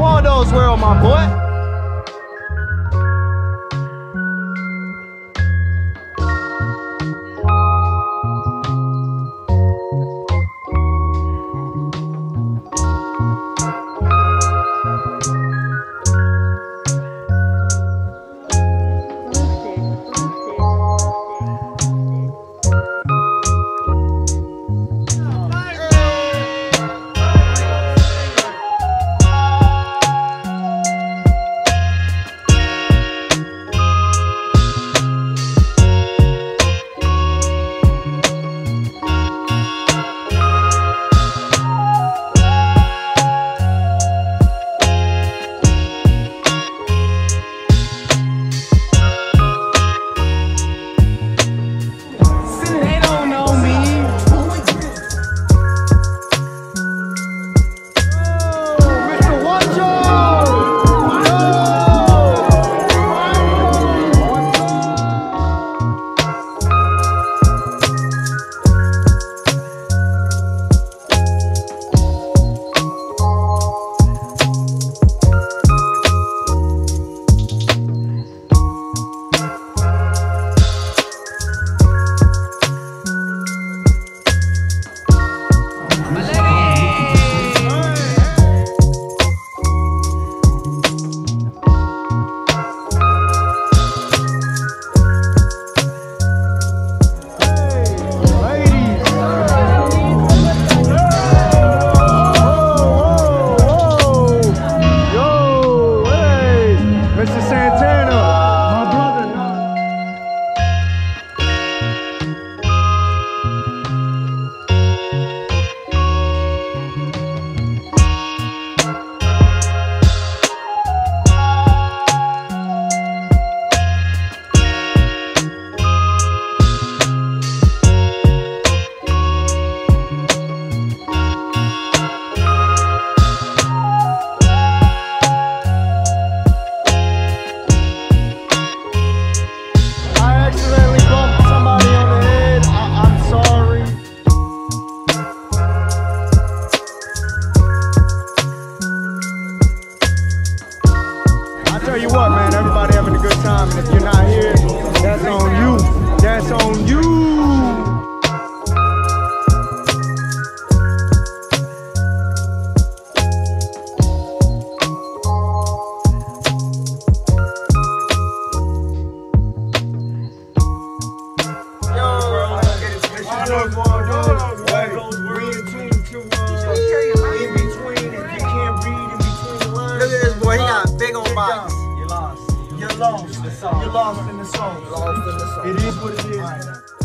Waldo's world, my boy. Tell you what, man, everybody having a good time, and if you're not here, that's on you. That's on you. Big on box. You're lost. You're lost in the song. Lost in the song. It is what it is.